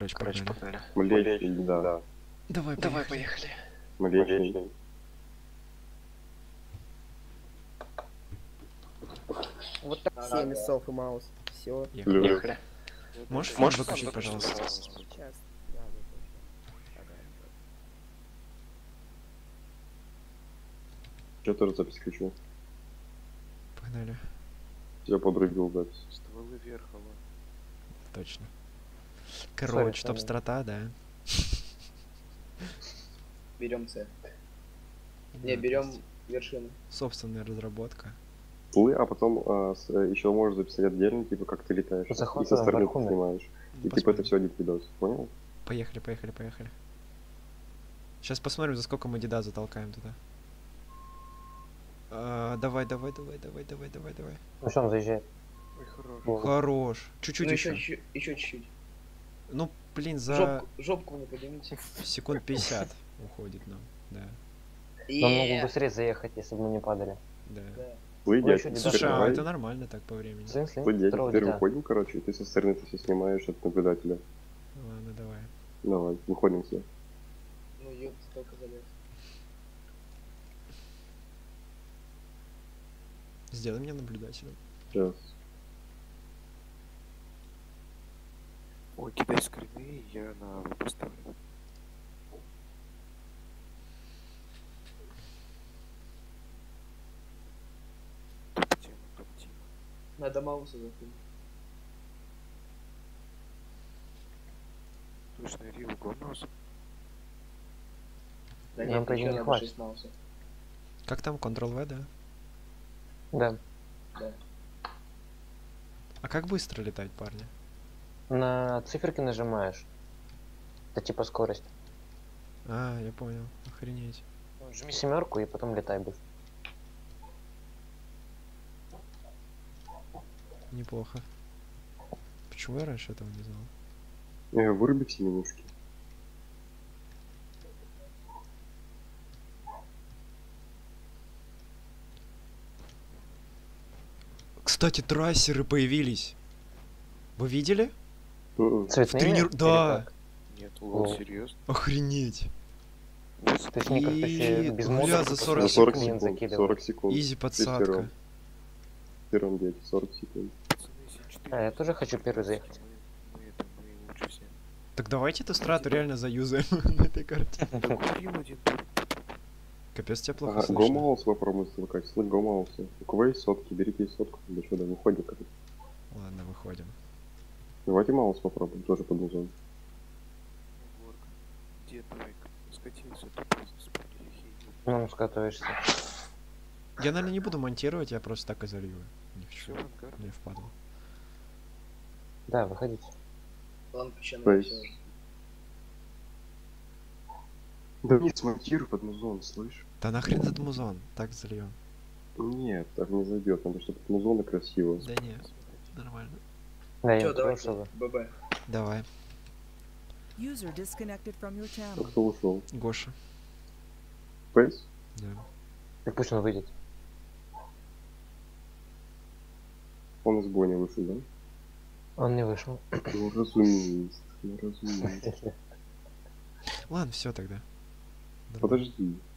Короче, погнали. Млечный, да. Давай, поехали. Млечный. Вот так 7 весов и маус. Все. Ехали. Можешь фон Можешь выключить, пожалуйста? Сейчас. Да, выключу. Ага. Я тоже запись хочу. Погнали. Я подрубил запись. Стволы вверх, алло. Точно. Короче, Sorry. топ-страта, да. Берем С. Да, Не, то берем есть вершину. собственная разработка. Плы, а потом еще можешь записать отдельно, типа как ты летаешь. И Захватываем со стороны ты Бархуна. снимаешь. И типа Посмотрим. это все один видос, понял? Поехали. Сейчас посмотрим, за сколько мы деда затолкаем туда. Давай. Ну что, он заезжает? Ой, хорош. Вот. Хорош. Чуть-чуть Ну, еще. еще чуть-чуть. Ну, блин, за Жопку не поднимите. секунд 50 уходит нам. Да. Он мог бы быстрее заехать, если бы мы не падали. Да. Да. Плы, Ну, дядь, еще теперь не Слушай, а давай. это нормально так по времени. Плы, дядь, Второго теперь деда. выходим, короче, и ты со стороны ты все снимаешь от наблюдателя. Ладно, давай. Давай, выходим все. Ну, ёпт, только залез. Сделай меня наблюдателем. Сейчас. Ой, кидай с корней, я на аву поставлю. Топ-тема. Надо мауса закинуть. Точно, Риву Гомаус. Да Нам, нет, по идее, еще не надо хватит. 6 маусов. Как там? Ctrl-V, да? Да. Да. А как быстро летать, парни? На циферки нажимаешь. Это типа скорость. А, я понял. Охренеть. Жми семерку и потом летай быстро. Неплохо. Почему я раньше этого не знал? Выруби все менюшки. Кстати, трассеры появились. Вы видели? Цветные? Да. Нет, лол, О. серьезно? Охренеть. То есть они как вообще без Бля, мозга за просто 40 За 40 секунд. секунд. закидывают. 40 секунд. Изи подсадка. Первым, дядь, 40 секунд. Пацаны, 7-4. А, я тоже хочу первый заехать. Мы лучше все. Так давайте эту страту реально заюзаем на этой карте. Так, Рил один будет. Капец, тебя плохо Ага, слышно. гомаус попробуй слыкать. Слык гомауса. У кого есть сотки, берите сотку. Да что, да, выходим, короче. Ладно, выходим. Давайте маус попробуем, тоже под музон. Горка. Дед, давай, скатился, тупо спали хей. Ну, скатываешься. Я, наверное, не буду монтировать, я просто так и залью. Не Все, хочу. ангар. Мне впадло. Да, выходите. Ладно, печенка, То есть- все. Да не смонтируй под музон, слышь? Да нахрен этот музон? Так зальем. Нет, так не зайдет, надо, чтобы под музон красиво. Да не, нормально. Да, я Чё, не давайте, чтобы. ББ. Давай, User disconnected from your А channel. кто ушел? Гоша. Фейс? Да. Так пусть он выйдет. Он из боя не вышел, да? Он не вышел. Ну разумеется, ну разумеется. Ладно, все тогда. Давай. Подожди.